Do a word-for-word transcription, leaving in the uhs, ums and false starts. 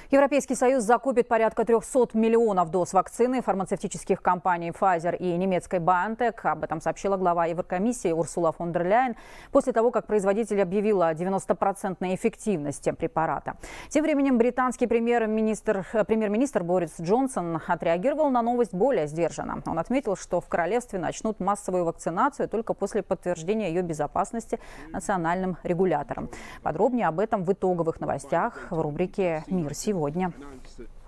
Европейский Союз закупит порядка трёхсот миллионов доз вакцины фармацевтических компаний Pfizer и немецкой BioNTech. Об этом сообщила глава Еврокомиссии Урсула фон дер Ляйен после того, как производитель объявил о девяностопроцентной эффективности препарата. Тем временем британский премьер-министр, премьер-министр Борис Джонсон отреагировал на новость более сдержанно. Он отметил, что в королевстве начнут массовую вакцинацию только после подтверждения ее безопасности национальным регулятором. Подробнее об этом в итоговых новостях в рубрике «Мир сегодня».